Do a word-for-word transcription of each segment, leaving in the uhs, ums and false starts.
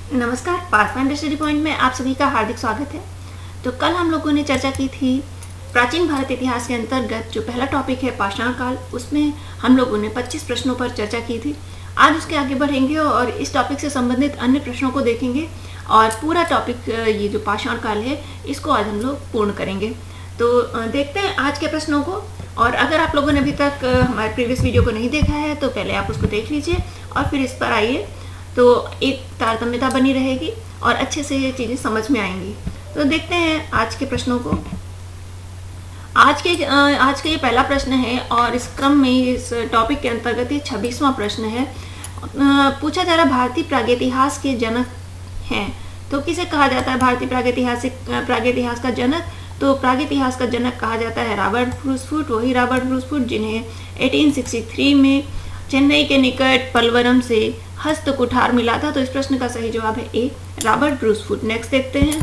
नमस्कार, pathfinder study point में आप सभी का हार्दिक स्वागत है। तो कल हम लोगों ने चर्चा की थी प्राचीन भारत इतिहास के अंतर्गत जो पहला टॉपिक है पाषाण काल, उसमें हम लोगों ने पच्चीस प्रश्नों पर चर्चा की थी। आज उसके आगे बढ़ेंगे और इस टॉपिक से संबंधित अन्य प्रश्नों को देखेंगे और पूरा टॉपिक ये जो पाषाण काल है इसको आज हम लोग पूर्ण करेंगे। तो देखते हैं आज के प्रश्नों को। और अगर आप लोगों ने अभी तक हमारे प्रीवियस वीडियो को नहीं देखा है तो पहले आप उसको देख लीजिए और फिर इस पर आइए, तो एक तारतम्यता बनी रहेगी और अच्छे से ये चीज़ें समझ में आएंगी। तो देखते हैं आज के प्रश्नों को। आज के आज का ये पहला प्रश्न है और इस क्रम में इस टॉपिक के अंतर्गत ये छब्बीसवां प्रश्न है। पूछा जा रहा भारतीय प्रागैतिहास के जनक हैं, तो किसे कहा जाता है भारतीय प्रागैतिहासिक प्रागैतिहास का जनक? तो प्रागैतिहास का जनक कहा जाता है रॉबर्ट ब्रूसफुट, वही रॉबर्ट ब्रूसफुट जिन्हें अठारह सौ तिरसठ में चेन्नई के निकट पलवरम से हस्त कुठार मिला था। तो इस प्रश्न का सही जवाब है ए, रॉबर्ट ब्रूसफुट। नेक्स्ट देखते हैं।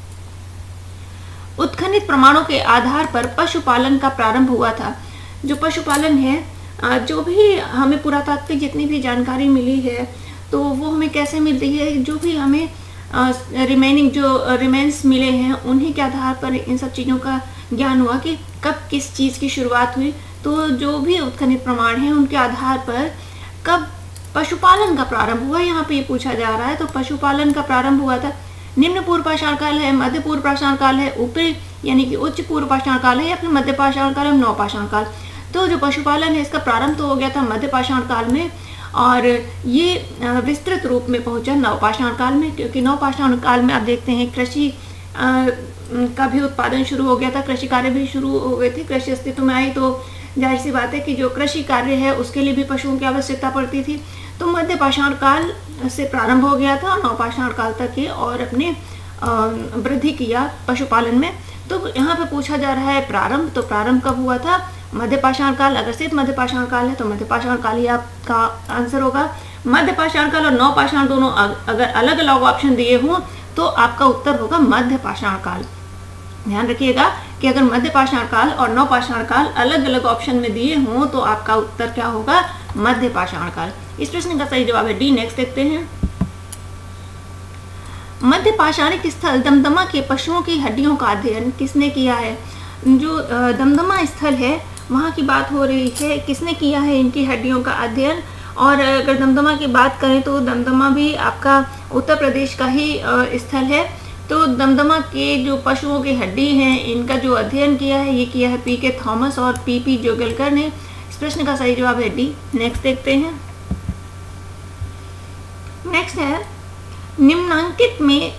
उत्खनित प्रमाणों के आधार पर पशुपालन का प्रारंभ हुआ था। जो पशुपालन है, जो भी हमें पुरातात्विक जितनी भी जानकारी मिली है तो वो हमें कैसे मिलती है, जो भी हमें रिमेनिंग जो रिमेन्स मिले हैं उन्हीं के आधार पर इन सब चीज़ों का ज्ञान हुआ कि कब किस चीज़ की शुरुआत हुई। तो जो भी उत्खनित प्रमाण हैं उनके आधार पर कब पशुपालन का प्रारंभ हुआ, यहाँ पे ये पूछा जा रहा है। तो पशुपालन का प्रारंभ हुआ था निम्न पूर्व पाषाण काल है, मध्य पूर्व पाषाण काल है, ऊपरी यानी कि उच्च पूर्व पाषाण काल है या फिर मध्य पाषाण काल है, नव पाषाण काल। तो जो पशुपालन है इसका प्रारंभ तो हो गया था मध्य पाषाण काल में और ये विस्तृत रूप में पहुंचा नव पाषाण काल में, क्योंकि नव पाषाण काल में आप देखते हैं कृषि का भी उत्पादन शुरू हो गया था, कृषि कार्य भी शुरू हो गए थे। कृषि अस्तित्व में आई तो जाहिर सी बात है कि जो कृषि कार्य है उसके लिए भी पशुओं की आवश्यकता पड़ती थी। तो मध्य पाषाण काल से प्रारंभ हो गया था नव पाषाण काल तक के और अपने वृद्धि किया पशुपालन में। तो यहाँ पे पूछा जा रहा है प्रारंभ, तो प्रारंभ कब हुआ था? मध्य पाषाण काल। अगर सिर्फ मध्य पाषाण काल है तो मध्य पाषाण काल ही आपका आंसर होगा। मध्य पाषाण काल और नव पाषाण दोनों अगर अलग अलग ऑप्शन दिए हों तो आपका उत्तर होगा मध्य पाषाण काल। ध्यान रखिएगा कि अगर मध्य पाषाण काल और नव पाषाण काल अलग अलग ऑप्शन में दिए हों तो आपका उत्तर क्या होगा? मध्य पाषाण काल। इस प्रश्न का सही जवाब है डी। नेक्स्ट देखते हैं। मध्य पाषाणिक स्थल दमदमा के पशुओं की हड्डियों का अध्ययन किसने किया है? जो दमदमा स्थल है वहाँ की बात हो रही है, किसने किया है इनकी हड्डियों का अध्ययन? और अगर दमदमा की बात करें तो दमदमा भी आपका उत्तर प्रदेश का ही स्थल है। तो दमदमा के जो पशुओं की हड्डी हैं इनका जो अध्ययन किया है ये किया है पी के थॉमस और पी पी जोगलकर ने। इस प्रश्न का सही जवाब है डी। नेक्स्ट देखते हैं। नेक्स्ट है निम्नांकित में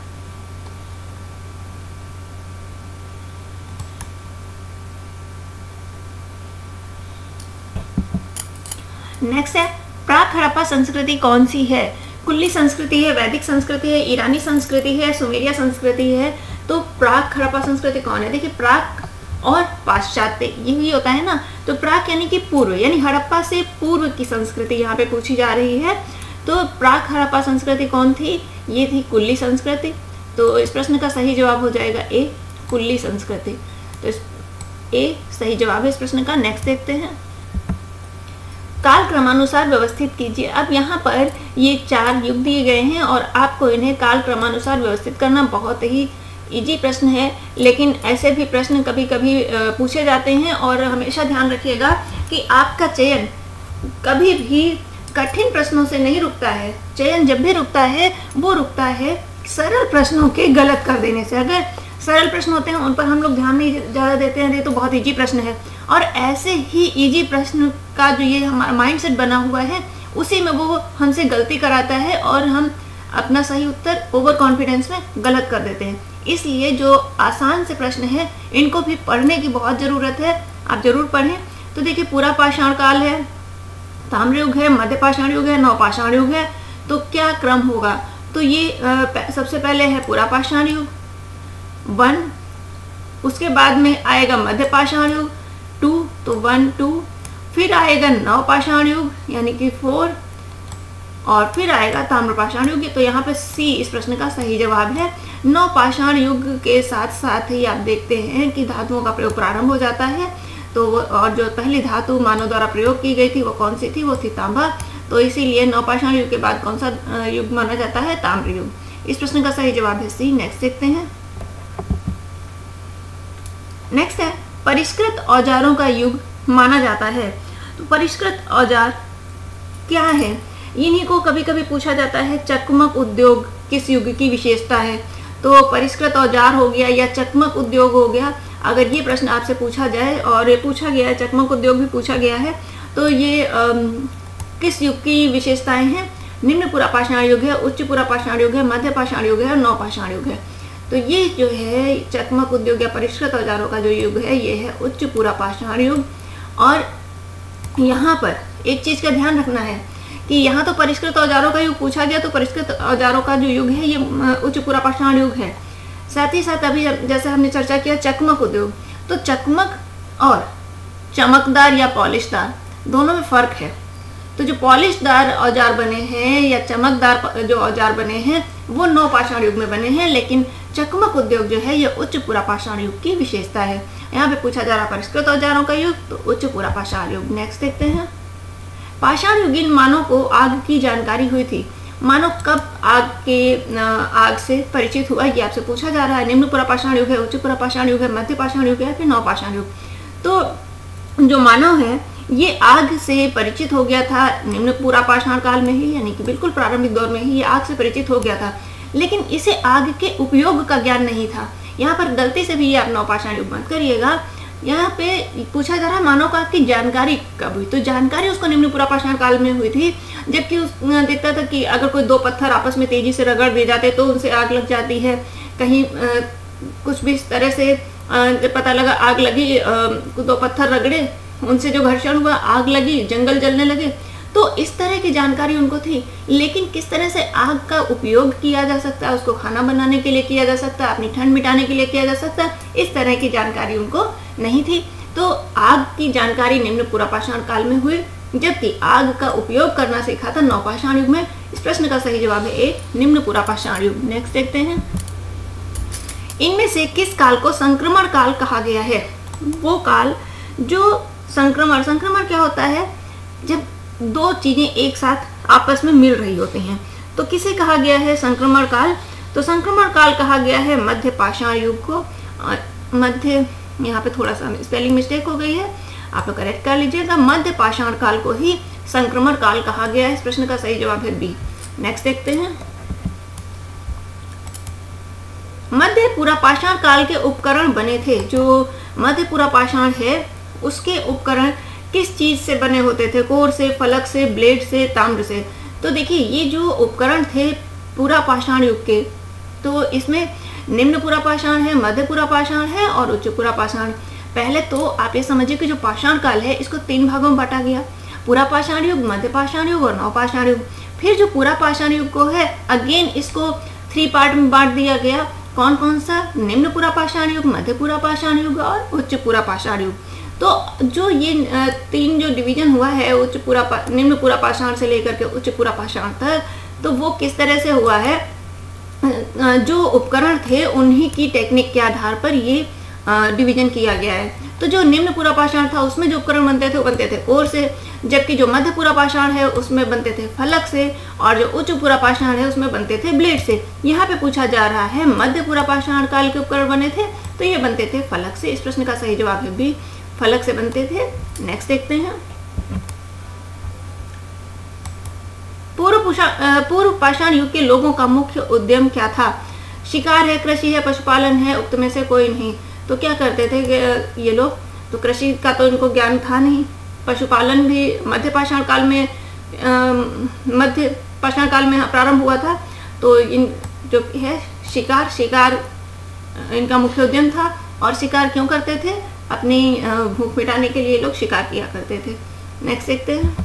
नेक्स्ट है प्राक हड़प्पा संस्कृति कौन सी है? कुल्ली संस्कृति है, वैदिक संस्कृति है, ईरानी संस्कृति है, सुमेरिया संस्कृति है। तो प्राक हड़प्पा संस्कृति कौन है? देखिए प्राक और पाश्चात्य ये भी होता है ना। तो प्राक यानी कि पूर्व, यानी हड़प्पा से पूर्व की संस्कृति यहाँ पे पूछी जा रही है। तो प्राक हड़प्पा संस्कृति कौन थी? ये थी कुल्ली संस्कृति। तो इस प्रश्न का सही जवाब हो जाएगा ए, कुल्ली संस्कृति। तो इस ए सही जवाब है इस प्रश्न का। नेक्स्ट देखते हैं। काल क्रमानुसार व्यवस्थित कीजिए। अब यहाँ पर ये चार युग दिए गए हैं और आपको इन्हें काल क्रमानुसार व्यवस्थित करना बहुत ही इजी प्रश्न है, लेकिन ऐसे भी प्रश्न कभी कभी पूछे जाते हैं और हमेशा ध्यान रखिएगा कि आपका चयन कभी भी कठिन प्रश्नों से नहीं रुकता है। चयन जब भी रुकता है वो रुकता है सरल प्रश्नों के गलत कर देने से। अगर सरल प्रश्न होते हैं उन पर हम लोग ध्यान नहीं ज़्यादा देते हैं, ये तो बहुत इजी प्रश्न है, और ऐसे ही इजी प्रश्न का जो ये हमारा माइंडसेट बना हुआ है उसी में वो हमसे गलती कराता है और हम अपना सही उत्तर ओवर कॉन्फिडेंस में गलत कर देते हैं। इसलिए जो आसान से प्रश्न है इनको भी पढ़ने की बहुत ज़रूरत है, आप ज़रूर पढ़ें। तो देखिए पूरा पाषाण काल है, ताम्र युग है, मध्य पाषाण युग है, नव पाषाण युग है। तो क्या क्रम होगा? तो ये आ, सबसे पहले है पूरा पाषाण युग वन, उसके बाद में आएगा मध्य पाषाण युग टू, तो वन टू, फिर आएगा नव पाषाण युग यानी कि फोर, और फिर आएगा ताम्र पाषाण युग। तो यहाँ पे सी इस प्रश्न का सही जवाब है। नव पाषाण युग के साथ साथ ही आप देखते हैं कि धातुओं का प्रयोग प्रारंभ हो जाता है। तो और जो पहली धातु मानव द्वारा प्रयोग की गई थी वो कौन सी थी? वो थी तांबा। तो इसीलिए नवपाषाण युग के बाद कौन सा युग माना जाता है? ताम्र युग। इस प्रश्न का सही जवाब है सी। नेक्स्ट देखते हैं। नेक्स्ट है परिष्कृत औजारों का युग माना जाता है। तो परिष्कृत औजार क्या है? इन्हीं को कभी कभी पूछा जाता है चकमक उद्योग किस युग की विशेषता है। तो परिष्कृत औजार हो गया या चकमक उद्योग हो गया, अगर ये प्रश्न आपसे पूछा जाए और ये पूछा गया है, चकमक उद्योग भी पूछा गया है, तो ये आम, किस युग की विशेषताएं हैं? निम्न पुरापाषाण युग है, उच्च पुरापाषाण युग है, मध्य पाषाण युग है और नवपाषाण युग है। तो ये जो है चकमक उद्योग या परिष्कृत औजारों का जो युग है ये है उच्च पुरापाषाण युग। और यहाँ पर एक चीज का ध्यान रखना है कि यहाँ तो परिष्कृत औजारों का युग पूछा गया, तो परिष्कृत औजारों का जो युग है ये उच्च पुरापाषाण युग है। साथ ही साथ अभी जैसे हमने चर्चा किया चकमक उद्योग, तो चकमक और चमकदार या पॉलिशदार दोनों में फर्क है। तो जो पॉलिशदार औजार बने हैं या चमकदार जो औजार बने हैं वो नवपाषाण युग में बने हैं, लेकिन चकमक उद्योग जो है ये उच्च पुरापाषाण युग की विशेषता है। यहाँ पे पूछा जा रहा है परिष्कृत औजारों का युग, तो उच्च पुरापाषाण युग। नेक्स्ट देखते हैं। पाषाण युगीन मानव को आग की जानकारी हुई थी। मानव कब आग के आग से परिचित हुआ, ये आपसे पूछा जा रहा है। निम्न पुरापाषाण युग है, उच्च पुरापाषाण युग है, मध्य पाषाण युग है, फिर नवपाषाण युग। तो जो मानव है ये आग से परिचित हो गया था निम्न पुरापाषाण काल में ही, यानी कि बिल्कुल प्रारंभिक दौर में ही ये आग से परिचित हो गया था, लेकिन इसे आग के उपयोग का ज्ञान नहीं था। यहाँ पर गलती से भी ये आप नवपाषाण युग मत करिएगा। यहाँ पे पूछा जा रहा है मानव का की जानकारी कब हुई, तो जानकारी उसको निम्न पुरापाषाण काल में हुई थी, जबकि उस देखता था कि अगर कोई दो पत्थर आपस में तेजी से रगड़ दिए जाते तो उनसे आग लग जाती है। कहीं आ, कुछ भी इस तरह से आ, पता लगा आग लगी, आ, दो पत्थर रगड़े उनसे जो घर्षण हुआ आग लगी, जंगल जलने लगे। तो इस तरह की जानकारी उनको थी, लेकिन किस तरह से आग का उपयोग किया जा सकता है, उसको खाना बनाने के लिए किया जा सकता है, अपनी ठंड मिटाने के लिए किया जा सकता है, इस तरह की जानकारी उनको नहीं थी। तो आग की जानकारी निम्न पुरापाषाण काल में हुई, जबकि आग का उपयोग करना सीखा था नवपाषाण युग में। इस प्रश्न का सही जवाब है ए, निम्न पुरापाषाण युग। नेक्स्ट देखते हैं। इनमें से किस काल को संक्रमण काल कहा गया है? वो काल जो संक्रमण संक्रमण क्या होता है? जब दो चीजें एक साथ आपस में मिल रही होती हैं, तो किसे कहा गया है संक्रमण काल? तो संक्रमण काल कहा गया है मध्य पाषाण युग को। मध्य, यहाँ पे थोड़ा सा स्पेलिंग मिस्टेक हो गई है, आप लोग करेक्ट कर लीजिएगा। मध्य पाषाण काल को ही संक्रमण काल कहा गया है। इस प्रश्न का सही जवाब है बी। नेक्स्ट देखते हैं। मध्य पुरापाषाण काल के उपकरण बने थे। जो मध्य पुरापाषाण है उसके उपकरण किस चीज से बने होते थे? कोर से, फलक से, ब्लेड से, ताम्र से। तो देखिए ये जो उपकरण थे पुरापाषाण युग के, तो इसमें निम्न पुरापाषाण है, मध्य पुरापाषाण है और उच्च पुरापाषाण। पहले तो आप ये समझिए कि जो पाषाण काल है इसको तीन भागों में बांटा गया, पुरापाषाण युग, मध्य पाषाण युग और नवपाषाण युग। फिर जो पुरापाषाण युग को है अगेन इसको थ्री पार्ट में बांट दिया गया। कौन कौन सा? निम्न पुरापाषाण युग, मध्य पुरापाषाण युग और उच्च पुरापाषाण युग। तो जो ये तीन जो डिवीजन हुआ है उच्च पुरा निम्न पुरापाषाण से लेकर के उच्च पुरापाषाण तक, तो वो किस तरह से हुआ है? जो उपकरण थे उन्हीं की टेक्निक के आधार पर ये डिवीजन किया गया है। तो जो निम्न पुरापाषाण था उसमें जो उपकरण बनते थे वो बनते थे कोर से, जबकि जो मध्य पुरापाषाण है उसमें बनते थे फलक से, और जो उच्च पुरापाषाण है उसमें बनते थे ब्लेड से। यहाँ पे पूछा जा रहा है मध्य पुरापाषाण काल के उपकरण बने थे, तो ये बनते थे फलक से। इस प्रश्न का सही जवाब है बी, फलक से बनते थे। नेक्स्ट देखते हैं। पूर्व पूर्व पाषाण युग के लोगों का मुख्य उद्यम क्या था? शिकार है, कृषि है, पशुपालन है, उक्त में से कोई नहीं। तो क्या करते थे ये लोग? तो कृषि का तो इनको ज्ञान था नहीं, पशुपालन भी मध्य पाषाण काल में मध्य पाषाण काल में प्रारंभ हुआ था। तो इन जो है शिकार शिकार इनका मुख्य उद्यम था। और शिकार क्यों करते थे? अपनी भूख मिटाने के लिए लोग शिकार किया करते थे। नेक्स्ट देखते हैं।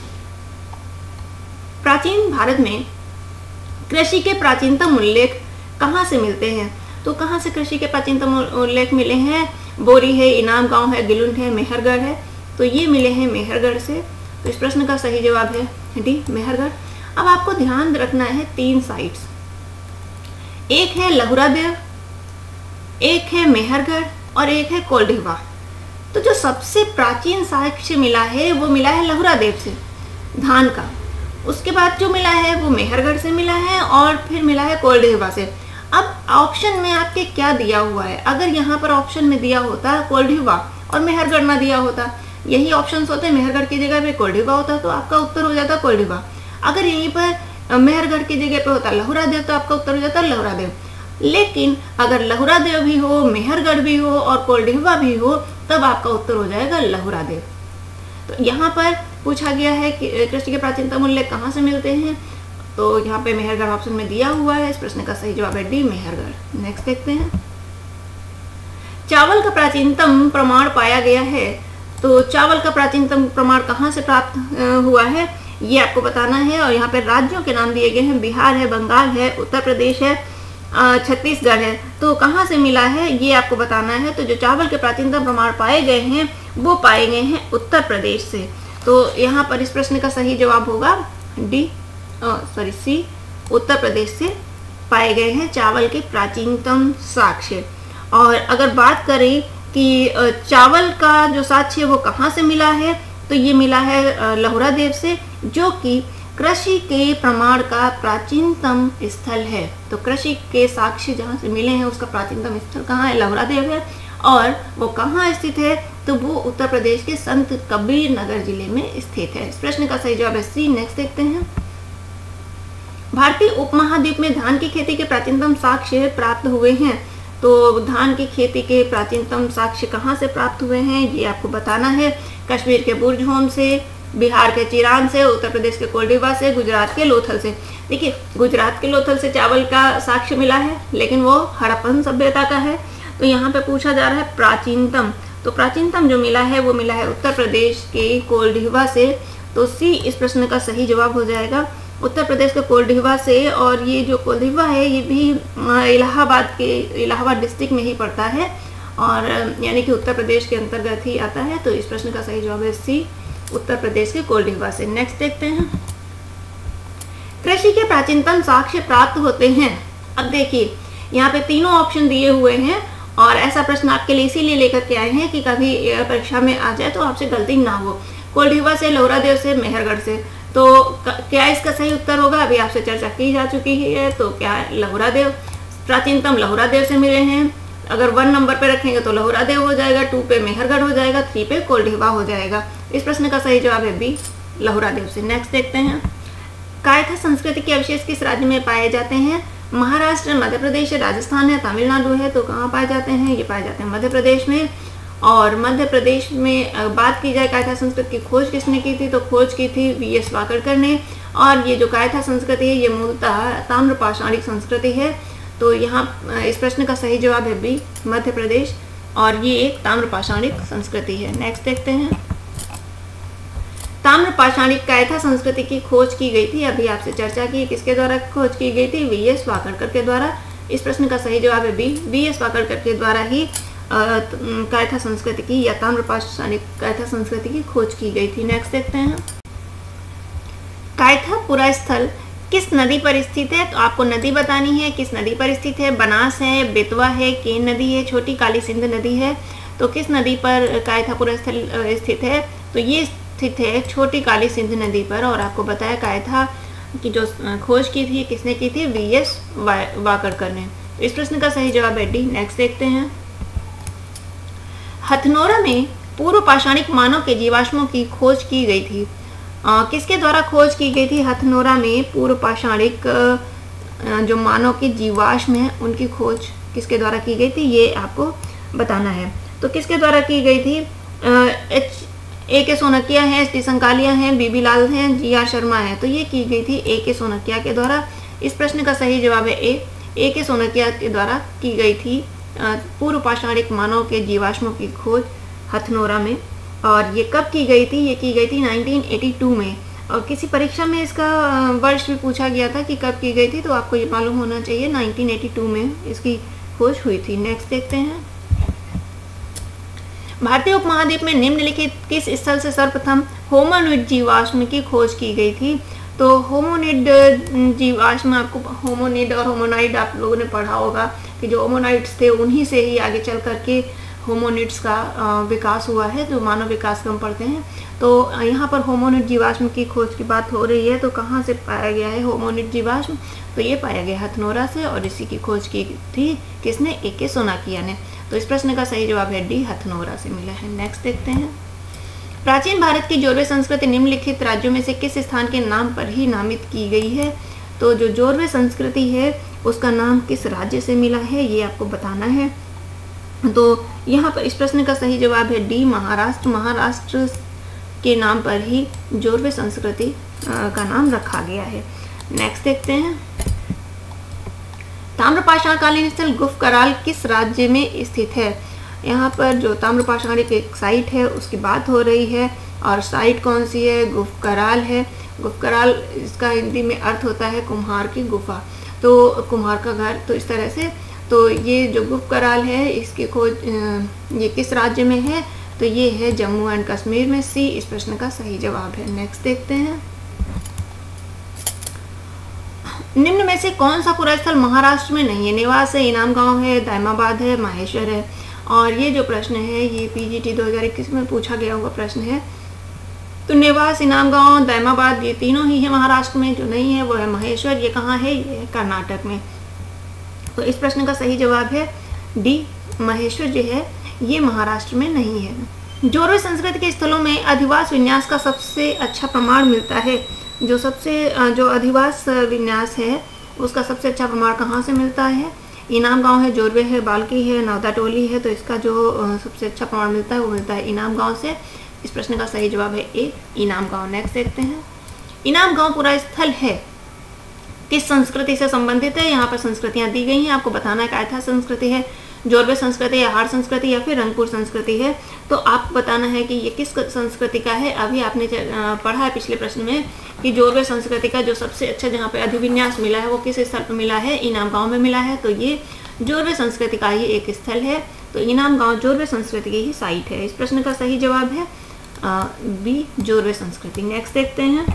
प्राचीन भारत में कृषि के प्राचीनतम उल्लेख कहाँ से मिलते हैं? तो कहाँ से कृषि के प्राचीनतम उल्लेख मिले हैं? बोरी है, इनाम गांव है, गिलुंड है, मेहरगढ़ है। तो ये मिले हैं मेहरगढ़ से। तो इस प्रश्न का सही जवाब है डी, मेहरगढ़। अब आपको ध्यान रखना है तीन साइट्स, एक है लहुरादेव, एक है मेहरगढ़ और एक है कोल्डिवा। तो जो सबसे प्राचीन साक्ष्य मिला है वो मिला है लहुरादेव से, धान का। उसके बाद जो मिला है वो मेहरगढ़ से मिला है और फिर मिला है कोल्डहिवा से। अब ऑप्शन में आपके क्या दिया हुआ है, अगर यहाँ पर ऑप्शन में दिया होता कोल्डहिवा और मेहरगढ़ ना दिया होता, यही ऑप्शंस होते मेहरगढ़ की जगह पे कोल्डहिवा होता तो आपका उत्तर हो जाता कोल्डहिवा। अगर यहीं पर मेहरगढ़ की जगह पे होता लहुरादेव तो आपका उत्तर हो जाता लहुरादेव। लेकिन अगर लहुरादेव भी हो, मेहरगढ़ भी हो और कोल्डहिवा भी हो तब आपका उत्तर हो जाएगा लहुरादेव। तो यहाँ पर पूछा गया है कि कृषि के प्राचीनतम मूल्य कहाँ से मिलते हैं, तो यहाँ पे मेहरगढ़ ऑप्शन में दिया हुआ है। इस प्रश्न का सही जवाब है डी मेहरगढ़। नेक्स्ट देखते हैं, चावल का प्राचीनतम प्रमाण पाया गया है, तो चावल का प्राचीनतम प्रमाण कहाँ से प्राप्त हुआ है ये आपको बताना है। और यहाँ पे राज्यों के नाम दिए गए हैं, बिहार है, बंगाल है, उत्तर प्रदेश है, छत्तीसगढ़ है। तो कहाँ से मिला है ये आपको बताना है। तो जो चावल के प्राचीनतम प्रमाण पाए गए हैं वो पाए गए हैं उत्तर प्रदेश से। तो यहाँ पर इस प्रश्न का सही जवाब होगा D sorry C, Uttar Pradesh से पाए गए हैं चावल के प्राचीनतम साक्ष्य। और अगर बात करें कि चावल का जो साक्ष्य है वो कहाँ से मिला है, तो ये मिला है लहुरादेव से, जो कि कृषि के प्रमाण का प्राचीनतम स्थल है। तो कृषि के साक्ष्य जहाँ से मिले हैं उसका प्राचीनतम स्थल कहाँ है, लहुरादेव है। और वो कहाँ स्थित है, तो वो उत्तर प्रदेश के संत कबीर नगर जिले में स्थित है। इस प्रश्न का सही जवाब है सी। नेक्स्ट देखते हैं, भारतीय उपमहाद्वीप में धान की खेती के प्राचीनतम साक्ष्य प्राप्त हुए हैं। तो धान की खेती के प्राचीनतम साक्ष्य कहाँ से प्राप्त हुए हैं ये आपको बताना है। कश्मीर के बुरजहोम से, बिहार के चिरान से, उत्तर प्रदेश के कोल्डहिवा से, गुजरात के लोथल से। देखिए गुजरात के लोथल से चावल का साक्ष्य मिला है लेकिन वो हड़प्पन सभ्यता का है। तो यहाँ पे पूछा जा रहा है प्राचीनतम, तो प्राचीनतम जो मिला है वो मिला है उत्तर प्रदेश के कोल्डहिवा से। तो सी इस प्रश्न का सही जवाब हो जाएगा, उत्तर प्रदेश के कोल्डहिवा से। और ये जो कोल्डहिवा है ये भी इलाहाबाद के इलाहाबाद डिस्ट्रिक्ट में ही पड़ता है और यानी कि उत्तर प्रदेश के अंतर्गत ही आता है। तो इस प्रश्न का सही जवाब है सी, उत्तर प्रदेश के कोल्डहिवा से। नेक्स्ट देखते हैं, कृषि के प्राचीनतम साक्ष्य प्राप्त होते हैं। अब देखिए यहाँ पे तीनों ऑप्शन दिए हुए हैं और ऐसा प्रश्न आपके लिए इसीलिए लेकर के आए हैं कि कभी परीक्षा में आ जाए तो आपसे गलती ना हो। कोल्डहिवा से, लहुरादेव से, मेहरगढ़ से, तो क्या इसका सही उत्तर होगा, अभी आपसे चर्चा की जा चुकी है। तो क्या लहुरादेव, प्राचीनतम लहुरादेव से मिले हैं। अगर वन नंबर पे रखेंगे तो लहुरादेव हो जाएगा, टू पे मेहरगढ़ हो जाएगा, थ्री पे कोल्डहिवा हो जाएगा। इस प्रश्न का सही जवाब है बी, लहुरादेव से। नेक्स्ट देखते हैं, कायथा संस्कृति के अवशेष किस राज्य में पाए जाते हैं। महाराष्ट्र, मध्य प्रदेश, राजस्थान है, तमिलनाडु है। तो कहाँ पाए जाते हैं, ये पाए जाते हैं मध्य प्रदेश में। और मध्य प्रदेश में बात की जाए कायथा संस्कृति की खोज किसने की थी, तो खोज की थी वी एस वाकड़कर ने। और ये जो कायथा संस्कृति है ये मूलतः ताम्रपाषाणिक संस्कृति है। तो यहाँ इस प्रश्न का सही जवाब है बी, मध्य प्रदेश, और ये एक ताम्रपाषाणिक संस्कृति है। नेक्स्ट देखते हैं, ताम्रपाषाणिक कायथा संस्कृति की खोज की गई थी, अभी आपसे चर्चा की, किसके द्वारा खोज की गई थी, वी एस वाकड़कर के द्वारा। इस प्रश्न का सही जवाब है बी, वी एस वाकड़कर के द्वारा ही कायथा संस्कृति की या ताम्रपाषाणिक कायथा संस्कृति की खोज की गई थी। नेक्स्ट देखते हैं, कायथा पुरा स्थल किस नदी पर स्थित है। तो आपको नदी बतानी है, किस नदी पर स्थित है, बनास है, बेतवा है, केन नदी है, छोटी काली सिंध नदी है। तो किस नदी पर कायथा पुरा स्थल स्थित है, तो ये स्थित है छोटी काली सिंध नदी पर। और आपको बताया कायथा की जो खोज की थी किसने की थी, वी एस वाकड़कर ने। इस प्रश्न का सही जवाब है डी। नेक्स्ट देखते हैं, हथनोरा में पूर्व पाषाणिक मानव के जीवाश्मों की खोज की गई थी। आ, किसके द्वारा खोज की गई थी, हथनोरा में पूर्व पाषाणिक जो मानव के जीवाश्म हैं उनकी खोज किसके द्वारा की गई थी, ये आपको बताना है। तो किसके द्वारा की गई थी, एच ए के सोनकिया हैं, एस टी संकालिया हैं, बीबी लाल हैं, जी आर शर्मा हैं। तो ये की गई थी ए के सोनकिया के द्वारा। इस प्रश्न का सही जवाब है ए, ए के सोनकिया के द्वारा की गई थी पूर्व पाषाणिक मानव के जीवाश्मों की खोज हथनोरा में। और ये कब की गई थी, ये की गई थी नाइनटीन एटी टू में। और किसी परीक्षा में इसका वर्ष भी पूछा गया था कि कब की गई थी, तो आपको ये मालूम होना चाहिए, नाइनटीन एटी टू में इसकी खोज हुई थी। नेक्स्ट देखते हैं, भारतीय उपमहाद्वीप में निम्नलिखित किस स्थल से सर्वप्रथम होमोनिड जीवाश्म की खोज की गई थी। तो होमोनिड जीवाश्म, आपको होमोनिड और होमोनाइड आप लोगों ने पढ़ा होगा कि जो होमोनाइड्स थे उन्हीं से ही आगे चल करके होमोनिड्स का विकास हुआ है, जो मानव विकास हम पढ़ते हैं। तो यहाँ पर होमोनिड जीवाश्म की खोज की बात हो रही है, तो कहाँ से पाया गया है होमोनिड जीवाश्म? तो ये पाया गया हथनोरा से, और इसी की खोज की थी किसने? ए के सोनाकिया ने। तो इस प्रश्न का सही जवाब है डी, हथनोरा से मिला है। नेक्स्ट देखते हैं, प्राचीन भारत की जोरवे संस्कृति निम्नलिखित राज्यों में से किस स्थान के नाम पर ही नामित की गई है? तो जो जोरवे संस्कृति है उसका नाम किस राज्य से मिला है, ये आपको बताना है। तो यहाँ पर इस प्रश्न का सही जवाब है डी, महाराष्ट्र। महाराष्ट्र के नाम पर ही जोरवे संस्कृति का नाम रखा गया है। नेक्स्ट देखते हैं, ताम्रपाषाणकालीन स्थल गुफकराल किस राज्य में स्थित है? यहाँ पर जो ताम्रपाषाण की एक साइट है उसकी बात हो रही है, और साइट कौन सी है? गुफकराल है। गुफकराल इसका हिंदी में अर्थ होता है कुम्हार की गुफा, तो कुम्हार का घर। तो इस तरह से तो ये जो गुफकराल है इसकी खोज ये किस राज्य में है? तो ये है जम्मू एंड कश्मीर में। सी इस प्रश्न का सही जवाब है। नेक्स्ट देखते हैं, निम्न में से कौन सा पूरा स्थल महाराष्ट्र में नहीं है? निवास है, इनाम गांव है, दायमाबाद है, माहेश्वर है। और ये जो प्रश्न है ये पीजीटी दो हज़ार इक्कीस में पूछा गया हुआ प्रश्न है। तो निवास, इनाम गांव, दायमाबाद ये तीनों ही है महाराष्ट्र में। जो नहीं है वो है माहेश्वर। ये कहाँ है? ये है कर्नाटक में। तो इस प्रश्न का सही जवाब है डी, महेश्वर जो है ये महाराष्ट्र में नहीं है। जोरवे संस्कृति के स्थलों में अधिवास विन्यास का सबसे अच्छा प्रमाण मिलता है। जो सबसे जो अधिवास विन्यास है उसका सबसे अच्छा प्रमाण कहाँ से मिलता है? इनाम गांव है, जोरवे है, बाल्की है, नवदा टोली है। तो इसका जो सबसे अच्छा प्रमाण मिलता है वो मिलता है इनाम गांव से। इस प्रश्न का सही जवाब है ए, इनाम गांव। नेक्स्ट देखते हैं, इनाम गांव पूरा स्थल है किस संस्कृति से संबंधित है? यहाँ पर संस्कृतियाँ दी गई हैं, आपको बताना है कायथा संस्कृति है, जोरवे संस्कृति है, हार संस्कृति या फिर रंगपुर संस्कृति है। तो आपको बताना है कि ये किस संस्कृति का है। अभी आपने पढ़ा है पिछले प्रश्न में कि जोरवे संस्कृति का जो सबसे अच्छा जहाँ पे अधिविन्यास मिला है वो किस स्थल पर मिला है? इनाम गांव में मिला है। तो ये जोरवे संस्कृति का ही एक स्थल है। तो इनाम गांव जोरवे संस्कृति की ही साइट है। इस प्रश्न का सही जवाब है बी, जोरवे संस्कृति। नेक्स्ट देखते हैं,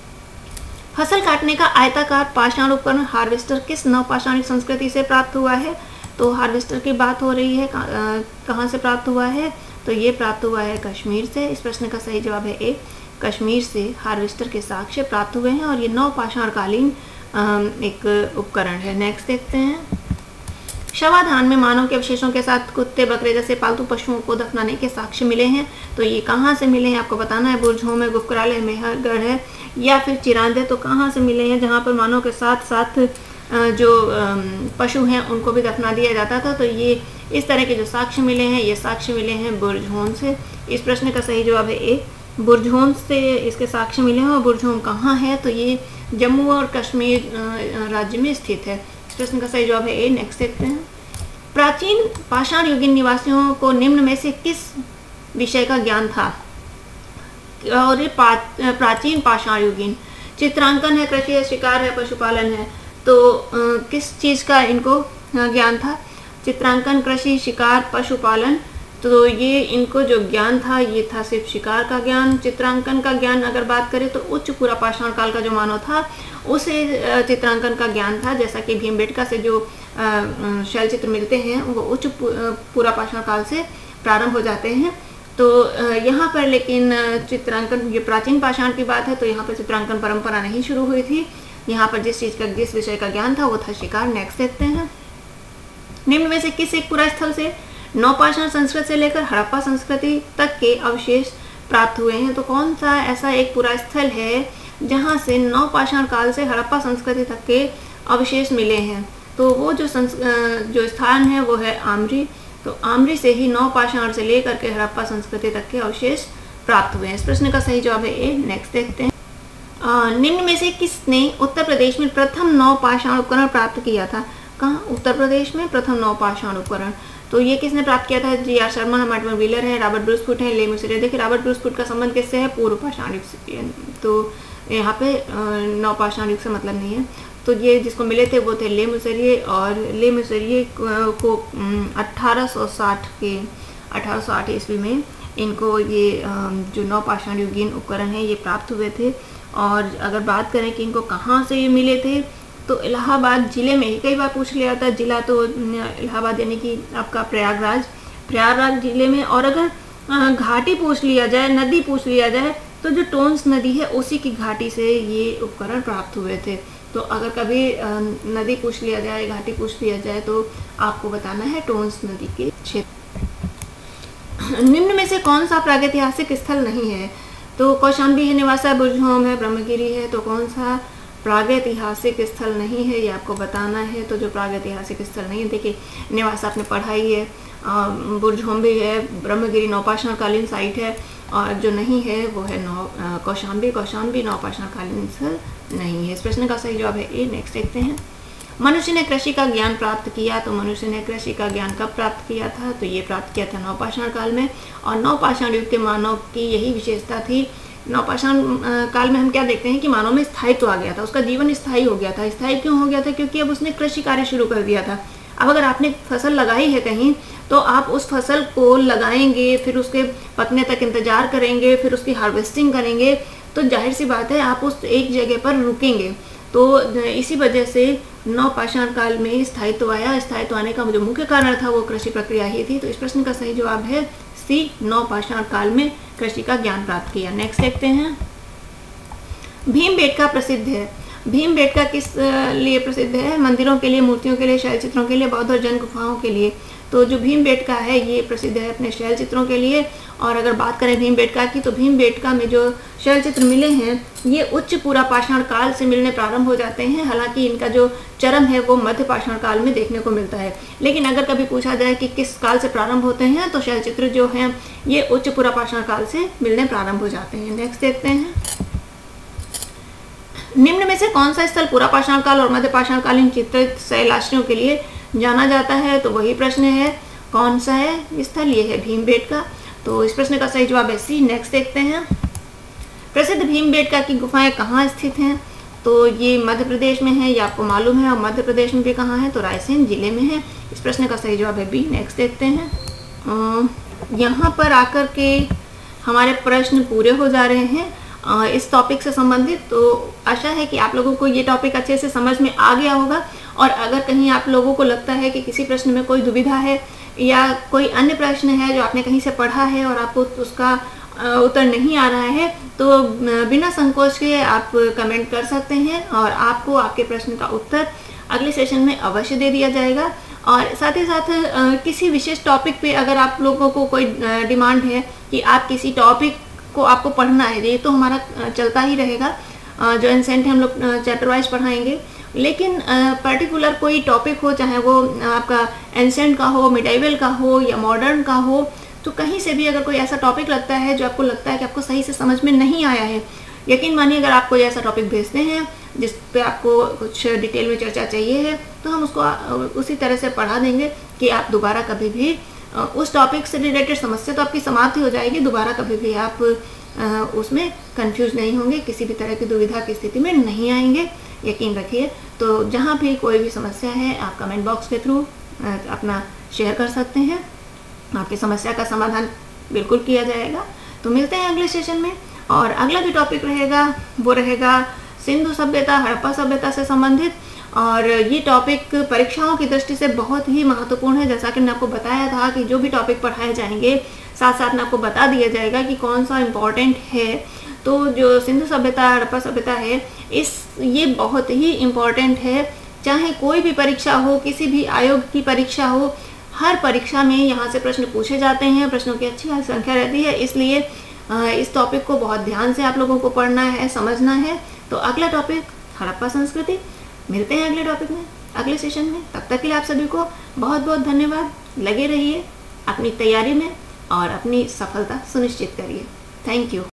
फसल काटने का आयताकार पाषाण उपकरण हार्वेस्टर किस नवपाषाणिक संस्कृति से प्राप्त हुआ है? तो हार्वेस्टर की बात हो रही है, कहाँ से प्राप्त हुआ है? तो ये प्राप्त हुआ है कश्मीर से। इस प्रश्न का सही जवाब है ए, कश्मीर से हार्वेस्टर के साक्ष्य प्राप्त हुए हैं, और ये नवपाषाणकालीन एक उपकरण है। नेक्स्ट देखते हैं, शवाधान में मानव के अवशेषों के साथ कुत्ते, बकरे जैसे पालतू पशुओं को दफनाने के साक्ष्य मिले हैं। तो ये कहाँ से मिले हैं आपको बताना है। बुरझोम है, गुफकराल है, मेहरगढ़ है या फिर चिरांद है। तो कहाँ से मिले हैं? जहाँ पर मानव के साथ साथ जो पशु हैं उनको भी दफना दिया जाता था। तो ये इस तरह के जो साक्ष्य मिले हैं ये साक्ष्य मिले हैं बुरझोम से। इस प्रश्न का सही जवाब है ए, बुरझोम से इसके साक्ष्य मिले हैं। और बुरझोम कहाँ है? तो ये जम्मू और कश्मीर राज्य में स्थित है। इस प्रश्न का सही जवाब है ए। नेक्स्ट देखते हैं, प्राचीन पाषाण युगीन निवासियों को निम्न में से किस विषय का ज्ञान था? और ये प्राचीन पाषाण युगीन चित्रांकन है, कृषि है, शिकार है, पशुपालन है। तो आ, किस चीज़ का इनको ज्ञान था? चित्रांकन, कृषि, शिकार, पशुपालन। तो ये इनको जो ज्ञान था ये था सिर्फ शिकार का ज्ञान। चित्रांकन का ज्ञान अगर बात करें तो उच्च पूरा पाषाण काल का जो मानव था उसे चित्रांकन का ज्ञान था। जैसा कि भीमबेटका से जो शैल चित्र मिलते हैं वो उच्च पूरा पाषाण काल से प्रारंभ हो जाते हैं। तो यहाँ पर लेकिन चित्रांकन, ये प्राचीन पाषाण की बात है, तो यहाँ पर चित्रांकन परंपरा नहीं शुरू हुई थी। यहाँ पर जिस चीज़ का जिस विषय का ज्ञान था वो था शिकार। नेक्स्ट देखते हैं, निम्न में से किस एक पूरा स्थल से नवपाषाण संस्कृति से लेकर हड़प्पा संस्कृति तक के अवशेष प्राप्त हुए हैं? तो कौन सा ऐसा एक पूरा स्थल है जहाँ से नवपाषाण काल से हड़प्पा संस्कृति तक के अवशेष मिले हैं? तो वो जो जो स्थान है वो है आमरी। तो आमरी से ही नवपाषाण से लेकर के हड़प्पा संस्कृति तक के अवशेष प्राप्त हुए हैं। इस प्रश्न का सही जवाब है ए। नेक्स्ट देखते हैं, निम्न में से किसने उत्तर प्रदेश में प्रथम नवपाषाण उपकरण प्राप्त किया था? कहाँ? उत्तर प्रदेश में प्रथम नवपाषाण उपकरण। तो ये किसने प्राप्त किया था? जी आर शर्मा है, मार्टिन व्हीलर है, रॉबर्ट ब्रूस फुट है, ले म्यूसियर। देखिए रॉबर्ट ब्रूस फुट का संबंध किससे है? पूर्व पाषाण युग से। तो यहाँ पे नवपाषाण युग से मतलब नहीं है। तो ये जिसको मिले थे वो थे ले म्यूसियर, और ले म्यूसियर को अठारह सौ साठ के अठारह सौ आठ ईस्वी में इनको ये जो नवपाषाण युगीन उपकरण है ये प्राप्त हुए थे। और अगर बात करें कि इनको कहाँ से ये मिले थे तो इलाहाबाद जिले में ही, कई बार पूछ लिया था जिला, तो इलाहाबाद यानी कि आपका प्रयागराज, प्रयागराज जिले में। और अगर घाटी पूछ लिया जाए, नदी पूछ लिया जाए, तो जो टोंस नदी है उसी की घाटी से ये उपकरण प्राप्त हुए थे। तो अगर कभी नदी पूछ लिया जाए, घाटी पूछ लिया जाए, तो आपको बताना है टोंस नदी के क्षेत्र। निम्न में से कौन सा प्रागैतिहासिक स्थल नहीं है? तो कौशाम्बी है, निवासा, बुर्जहोम है, ब्रह्मगिरी है। तो कौन सा प्रागैतिहासिक स्थल नहीं है ये आपको बताना है। तो जो प्रागैतिहासिक स्थल नहीं है, देखिए निवासा आपने पढ़ा ही है, बुर्जहोम भी है, ब्रह्मगिरी नौपाषाण कालीन साइट है, और जो नहीं है वो है नौ कौशाम्बी। कौशाम्बी नौपाषाण कालीन स्थल नहीं है। इस प्रश्न का सही जवाब है ए। नेक्स्ट देखते हैं। मनुष्य ने कृषि का ज्ञान प्राप्त किया। तो मनुष्य ने कृषि का ज्ञान कब प्राप्त किया था? तो ये प्राप्त किया था नौपाषाण काल में। और नौपाषाण युग के मानव की यही विशेषता थी। नौपाषाण काल में हम क्या देखते हैं कि मानव में स्थायित्व तो आ गया था, उसका जीवन स्थायी हो गया था। स्थायी क्यों हो गया था? क्योंकि अब उसने कृषि कार्य शुरू कर दिया था। अब अगर आपने फसल लगाई है कहीं, तो आप उस फसल को लगाएंगे, फिर उसके पकने तक इंतजार करेंगे, फिर उसकी हार्वेस्टिंग करेंगे, तो जाहिर सी बात है आप उस एक जगह पर रुकेंगे। तो इसी वजह से नवपाषाण काल में स्थायित्व आया। स्थायित्व आने का जो मुख्य कारण था वो कृषि प्रक्रिया ही थी। तो इस प्रश्न का सही जवाब है सी, नवपाषाण काल में कृषि का ज्ञान प्राप्त किया। नेक्स्ट देखते हैं। भीमबेटका प्रसिद्ध है। भीमबेटका किस लिए प्रसिद्ध है? मंदिरों के लिए, मूर्तियों के लिए, शैल चित्रों के लिए, बौद्ध और जैन गुफाओं के लिए। तो जो भीमबेटका है ये प्रसिद्ध है अपने शैल चित्रों के लिए। और अगर बात करें भीमबेटका की, तो भीमबेटका में जो शैल चित्र मिले हैं ये उच्च पुरापाषाण काल से मिलने प्रारंभ हो जाते हैं। हालांकि इनका जो चरम है वो मध्य पाषाण काल में देखने को मिलता है। लेकिन अगर कभी पूछा जाए कि किस काल से प्रारंभ होते हैं, तो शैल चित्र जो हैं ये उच्च पुरापाषाण काल से मिलने प्रारंभ हो जाते हैं। नेक्स्ट देखते हैं। निम्न में से कौन सा स्थल पुरापाषाण काल और मध्य पाषाण कालीन चित्रित शैलाश्रियों के लिए जाना जाता है? तो वही प्रश्न है, कौन सा है स्थल? ये है भीमबेटका। तो इस प्रश्न का सही जवाब है सी। नेक्स्ट देखते हैं। प्रसिद्ध भीमबेटका की गुफाएं कहाँ स्थित हैं? तो ये मध्य प्रदेश में है, ये आपको मालूम है। और मध्य प्रदेश में भी कहाँ है? तो रायसेन जिले में है। इस प्रश्न का सही जवाब है बी। नेक्स्ट देखते हैं। यहाँ पर आकर के हमारे प्रश्न पूरे हो जा रहे हैं इस टॉपिक से संबंधित। तो आशा है कि आप लोगों को ये टॉपिक अच्छे से समझ में आ गया होगा। और अगर कहीं आप लोगों को लगता है कि किसी प्रश्न में कोई दुविधा है या कोई अन्य प्रश्न है जो आपने कहीं से पढ़ा है और आपको उसका उत्तर नहीं आ रहा है, तो बिना संकोच के आप कमेंट कर सकते हैं और आपको आपके प्रश्न का उत्तर अगले सेशन में अवश्य दे दिया जाएगा। और साथ ही साथ किसी विशेष टॉपिक पे अगर आप लोगों को कोई डिमांड है कि आप किसी टॉपिक को आपको पढ़ना है, ये तो हमारा चलता ही रहेगा। जो एंसेंट है हम लोग चैप्टर वाइज पढ़ाएंगे, लेकिन पर्टिकुलर कोई टॉपिक हो, चाहे वो आपका एंसेंट का हो, मिडाइवल का हो या मॉडर्न का हो, तो कहीं से भी अगर कोई ऐसा टॉपिक लगता है जो आपको लगता है कि आपको सही से समझ में नहीं आया है, यकीन मानिए अगर आप कोई ऐसा टॉपिक भेजते हैं जिस पे आपको कुछ डिटेल में चर्चा चाहिए है, तो हम उसको उसी तरह से पढ़ा देंगे कि आप दोबारा कभी भी उस टॉपिक से रिलेटेड समस्या तो आपकी समाप्ति हो जाएगी, दोबारा कभी भी आप उसमें कंफ्यूज नहीं होंगे, किसी भी तरह की दुविधा की स्थिति में नहीं आएंगे, यकीन रखिए। तो जहाँ भी कोई भी समस्या है आप कमेंट बॉक्स के थ्रू अपना शेयर कर सकते हैं, आपकी समस्या का समाधान बिल्कुल किया जाएगा। तो मिलते हैं अगले सेशन में, और अगला जो टॉपिक रहेगा वो रहेगा सिंधु सभ्यता, हड़प्पा सभ्यता से संबंधित। और ये टॉपिक परीक्षाओं की दृष्टि से बहुत ही महत्वपूर्ण है। जैसा कि मैंने आपको बताया था कि जो भी टॉपिक पढ़ाए जाएंगे साथ साथ में आपको बता दिया जाएगा कि कौन सा इम्पोर्टेंट है। तो जो सिंधु सभ्यता, हड़प्पा सभ्यता है, इस ये बहुत ही इम्पोर्टेंट है। चाहे कोई भी परीक्षा हो, किसी भी आयोग की परीक्षा हो, हर परीक्षा में यहाँ से प्रश्न पूछे जाते हैं, प्रश्नों की अच्छी खासी संख्या रहती है। इसलिए इस टॉपिक को बहुत ध्यान से आप लोगों को पढ़ना है, समझना है। तो अगला टॉपिक हड़प्पा संस्कृति। मिलते हैं अगले टॉपिक में, अगले सेशन में। तब तक के लिए आप सभी को बहुत बहुत धन्यवाद। लगे रहिए अपनी तैयारी में और अपनी सफलता सुनिश्चित करिए। Thank you.